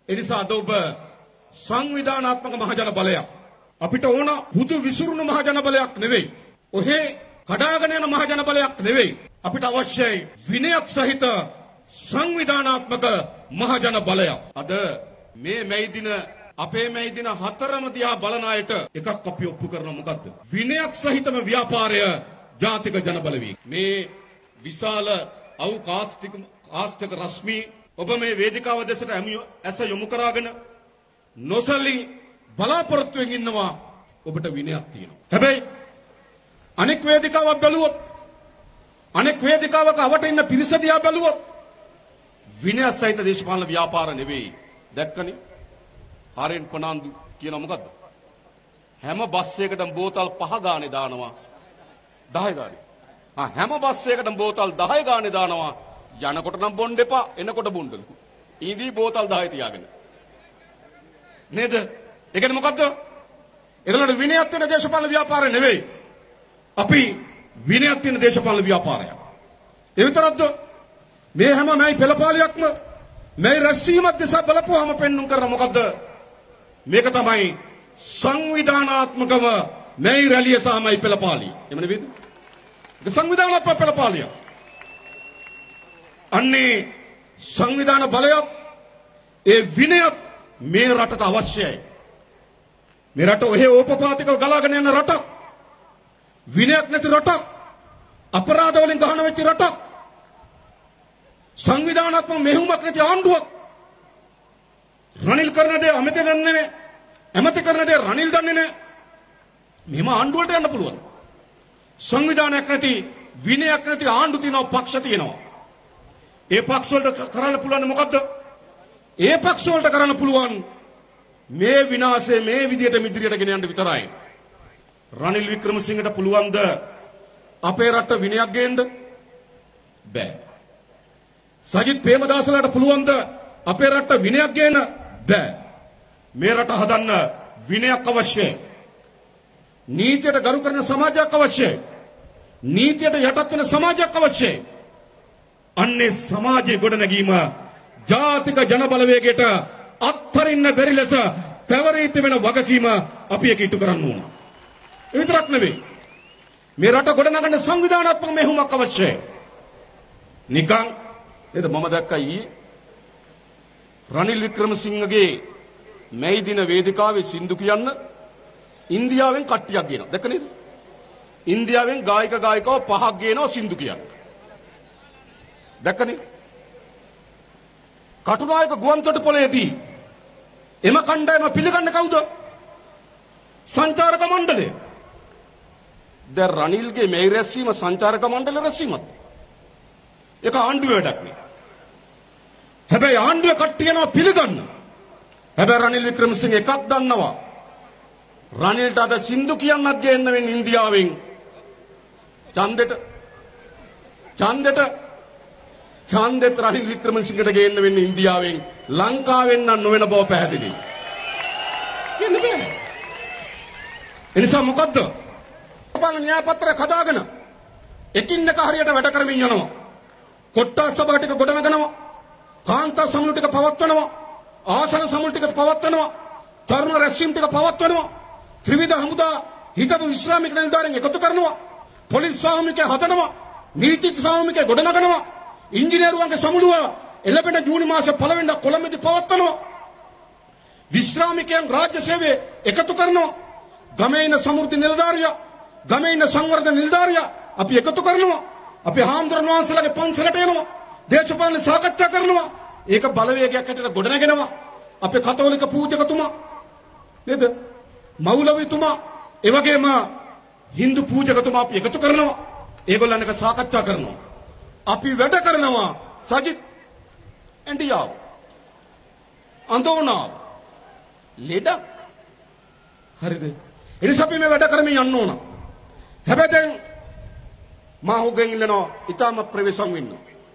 එනිසා අද ඔබ සංවිධානාත්මක මහජන බලයක් අපිට ඕන පුදු විසුරුණු මහජන බලයක් නෙවෙයි. ඔහේ කඩාගෙන යන මහජන බලයක් නෙවෙයි. අපිට අවශ්‍යයි විනයක් සහිත සංවිධානාත්මක මහජන බලයක්. අද මේ මැයි දින අපේ මැයි දින 4ම දිහා බලන අයට එකක් අපි ඔප්පු කරන මොකද්ද? විනයක් සහිතම ව්‍යාපාරය ජාතික ජන බලවේගය. මේ විශාල ආස්තික රශ්මි ඔබ මේ වේදිකාව දෙසට ඇස යොමු කරාගෙන නොසලී බලාපොරොත්තුවෙන් ඉන්නවා ඔබට විනයක් තියෙනවා. හැබැයි අනෙක් වේදිකාවක් බැලුවොත් අනෙක් වේදිකාවක අවට ඉන්න පිරිස දිහා බැලුවොත් විනයක් සහිත දේශපාලන ව්‍යාපාර නෙවෙයි. දැක්කනේ? හරෙන් කොනන්දු කියන මොකද්ද? හැම බස් එකකටම බෝතල් 5 ගානේ දානවා. 10 ගානේ. හැම බස් එකකටම බෝතල් 10 ගානේ දානවා. යනකොට නම් බොන්න එපා, එනකොට බොන්නලු. ඊදී බෝතල් 10 තියාගෙන. නේද? ඒ කියන්නේ මොකද්ද? ඒගොල්ලෝ විනයක් තියෙන දේශපාලන ව්‍යාපාරය නෙවෙයි. අපි විනයක් තියෙන දේශපාලන ව්‍යාපාරයක්. ඒ විතරක්ද? මේ හැම මයි පෙළපාලියක්ම මේ රැස්වීමත් දෙස බලපුවාම පෙන්눔 කරන මොකද්ද? මේක තමයි සංවිධානාත්මකව මේ රැළිය සමයි පෙළපාලිය. එහෙම නෙවෙයිද? ඒක සංවිධානාත්මක පෙළපාලිය. අන්නේ සංවිධාන බලයක් ඒ විනයත් මේ රටට අවශ්‍යයි. මේ රට ඔහේ ඕපපාතිකව ගලාගෙන යන රටක්. විනයක් නැති රටක්. අපරාධ වලින් ගහන වෙච්ච රටක්. සංවිධානාත්මක මෙහෙයුමක් නැති ආණ්ඩුවක්. රනිල් කරන දේ අමිත දන්නේ නැහැ. ඇමති කරන දේ රනිල් දන්නේ නැහැ. මෙහෙම ආණ්ඩුවට යන්න පුළුවන්. සංවිධානයක් නැති විනයක් නැති ආණ්ඩු තියෙනවා, පක්ෂ තියෙනවා. ඒ පක්ෂ වලට කරන්න පුළුවන් මොකද්ද? ඒ පක්ෂ වලට කරන්න පුළුවන් මේ විනාශය මේ විදියට මිදිරියට ගෙන යන්න විතරයි. රනිල් වික්‍රමසිංහට පුළුවන්ද අපේ රට විනයක් ගේන්න? බෑ. සජිත් ප්‍රේමදාසලාට පුළුවන්ද අපේ රට විනයක් ගේන්න? බෑ. මේ රට හදන්න විනයක් අවශ්‍යයි. නීතියට ගරු කරන සමාජයක් අවශ්‍යයි. නීතියට යටත් වෙන සමාජයක් අවශ්‍යයි. අන්නේ සමාජයේ ගොඩනැගීම ජාතික ජන බලවේගයට අත්හරින්න බැරි ලෙස පැවරීත වෙන වගකීම අපි එක ඉටු කරන්න ඕන. ඒ විතරක් නෙවෙයි. මේ රට ගොඩනගන්න සංවිධානාත්මක මෙහෙයුමක් අවශ්‍යයි. නිකන් නේද? මම දැක්කා ඊයේ රනිල් වික්‍රමසිංහගේ මැයි දින වේදිකාවේ සින්දු කියන්න ඉන්දියාවෙන් කට්ටියක් ගේනවා. දැක්ක නේද? ඉන්දියාවෙන් ගායකව 5ක් ගේනවා සින්දු කියන්න. දැක්කනේ? කටුනායක ගුවන්තොටුපළේදී එම කණ්ඩායම පිළිගන්නේ කවුද? සංචාරක මණ්ඩලය. දැන් රනිල්ගේ මේ රැස්වීම සංචාරක මණ්ඩල රැස්වීමක්. ඒක ආණ්ඩුවේ වැඩක් නේ. හැබැයි ආණ්ඩුවේ කට්ටිය යනවා පිළිගන්න. හැබැයි රනිල් වික්‍රමසිංහ එකක් දන්නවා. රනිල්ට අද සින්දු කියන්නත් ගේන්න වෙන්නේ ඉන්දියාවෙන්. ඡන්දෙත් රනිල් වික්‍රමසිංහට ගේන්න වෙන්නේ ඉන්දියාවෙන්. ලංකාවෙන් නම් නොවන බව පැහැදිලි. කියන්නේ බෑ. එනිසා මොකද්ද? බලන්න න්‍යාය පත්‍රයක් හදාගෙන එකින් එක හරියට වැඩ කරමින් යනවා. කොට්ටාස් සභා ටික ගොඩනගනවා. කාන්තා සමුළු ටික පවත්වනවා. ආසන සමුළු ටික පවත්වනවා. තරුණ රැස්වීම් ටික පවත්වනවා. ත්‍රිවිධ හමුදා හිතපු විශ්‍රාමික නිලධාරීන් එකතු කරනවා. පොලිස් සාමිකය හදනවා. නීතිඥ සාමිකය ගොඩනගනවා. ඉංජිනේරුවන්ගේ සමුළුව එළඹෙන ජූනි මාසේ 1 වෙනිදා කොළඹදී පවත්වනවා. විශ්‍රාමිකයන් රාජ්‍ය සේවයේ එකතු කරනවා. ගමේ ඉන්න සමෘද්ධි නිලධාරියා, ගමේ ඉන්න සංවර්ධන නිලධාරියා අපි එකතු කරනවා. අපි හාමුදුරන් වහන්සේලාගේ පන්සලට එනවා. දේශපාලන සාකච්ඡා කරනවා. ඒක බලවේගයක් හැටියට ගොඩනගෙනවා. අපේ කතෝලික පූජකතුමා නේද? මෞලවිතුමා, ඒ වගේම හින්දු පූජකතුමා අපි එකතු කරනවා. ඒගොල්ලන් එක සාකච්ඡා කරනවා. අපි වැඩ කරනවා. සජිත් ඇන්ඩියාව අඳෝනා ලෙඩක්. හරිද? එනිසා අපි මේ වැඩ කරමින් යන්න ඕන. හැබැයි දැන් මා හොගෙන් ඉන්නනවා ඊටම ප්‍රවේශම් වෙන්න.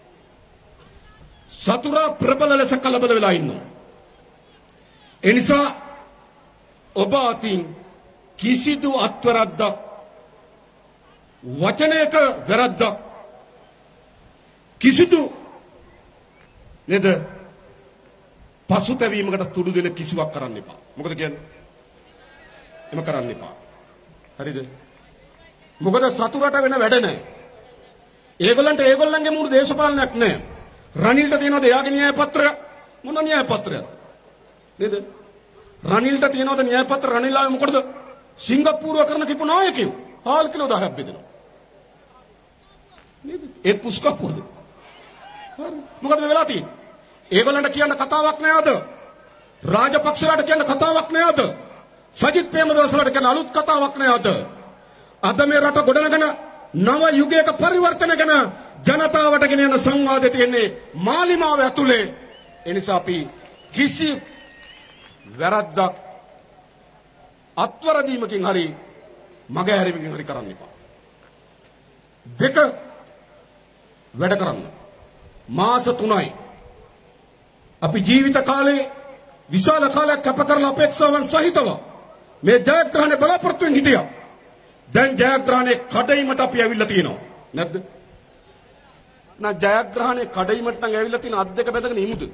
සතුරා ප්‍රබල ලෙස කලබල වෙලා ඉන්නවා. එනිසා ඔබ අතින් කිසිදු අත්වරද්දක් වචනයක වැරද්දක් කිසිදු නේද පසුතැවීමකට තුඩු දෙන කිසිවක් කරන්න එපා. මොකද කියන්නේ? එම කරන්න එපා. හරිද? මොකද සතුරට වෙන වැඩ නැහැ. ඒගොල්ලන්ට ඒගොල්ලන්ගේ මූල දේශපාලනයක් නැහැ. රනිල්ට තියෙනවද එයාගේ න්‍යාය පත්‍රය? මොන න්‍යාය පත්‍රයක්ද? නේද? රනිල්ට තියෙනවද න්‍යාය පත්‍ර? රනිල්ලා මොකටද? සිංගප්පූරුව කරන කිපු නායකයෝ. හාල් කිලෝ 10ක් බෙදෙනවා. නේද? ඒත් පුස්කප්පුවද? හරි. මොකද මේ වෙලා තියෙන්නේ? ඒගොල්ලන්ට කියන්න කතාවක් නෑද? රාජපක්ෂලාට කියන්න කතාවක් නෑද? සජිත් ප්‍රේමදාසලාට කියන්න අලුත් කතාවක් නෑද? අද මේ රට ගොඩනගන නව යුගයක පරිවර්තන ගැන ජනතාවට ගෙන යන සංවාදය තියෙන්නේ මාලිමාව ඇතුලේ. ඒ නිසා අපි කිසි වැරද්දක් අත්වරදීමකින් හරි මගහැරීමකින් හරි කරන්න එපා. දෙක වැඩ කරන්න. මාස 3යි අපි ජීවිත කාලේ විශාල කාලයක් කැප කරලා අපේක්ෂාවන් සහිතව මේ ජයග්‍රහණය බලාපොරොත්තුෙන් හිටියා. දැන් ජයග්‍රහණේ කඩයිමට අපි ඇවිල්ලා තියෙනවා. නැද්ද? නා ජයග්‍රහණේ කඩයිමට නම් ඇවිල්ලා තියෙන අත් දෙක බැඳගෙන ඉමුද?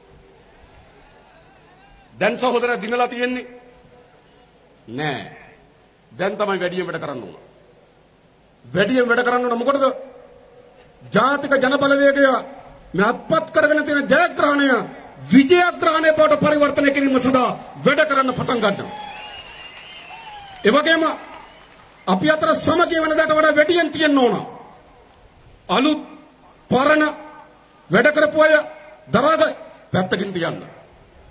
දැන් සහෝදරයා දිනලා තියෙන්නේ නෑ. දැන් තමයි වැඩියෙන් වැඩ කරන්න ඕන. වැඩියෙන් වැඩ කරන්න ඕන මොකටද? ජාතික ජන බලවේගය මේ අත්පත් කරගෙන තියෙන ජයග්‍රහණය විජයග්‍රහණය බවට පරිවර්තනය කිරීම සඳහා වැඩ කරන්න පටන් ගන්නවා. ඒ වගේම අපි අතර සමගිය වෙන දඩට වඩා වැඩියෙන් තියෙන්න ඕන. අලුත් පරණ වැඩ කරපු අය දරාග පැත්තකින් තියන්න.